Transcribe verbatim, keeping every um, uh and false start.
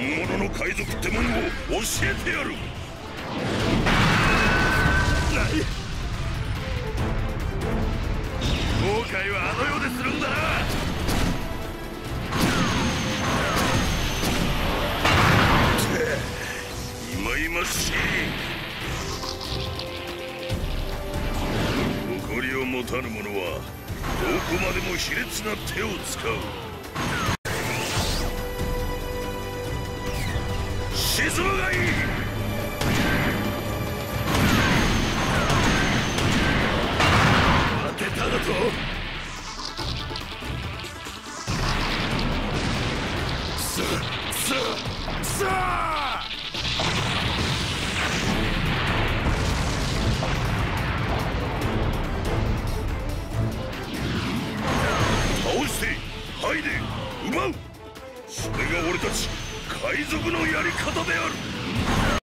本物の海賊ってもんを教えてやる。後悔はあの世でするんだな。いまいましい。誇りを持たぬ者はどこまでも卑劣な手を使う。沈むがいい。当てただと。さあさあさあ。倒して剥いで奪う。それが俺たち海賊のやり方である。